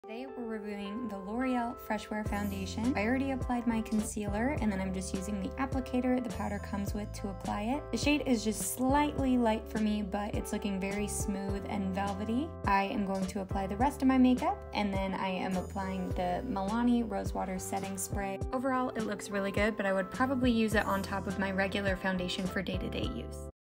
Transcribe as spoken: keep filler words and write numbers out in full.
Today we're reviewing the L'Oreal Fresh Wear Foundation. I already applied my concealer and then I'm just using the applicator the powder comes with to apply it. The shade is just slightly light for me, but it's looking very smooth and velvety. I am going to apply the rest of my makeup and then I am applying the Milani Rosewater Setting Spray. Overall, it looks really good, but I would probably use it on top of my regular foundation for day-to-day use.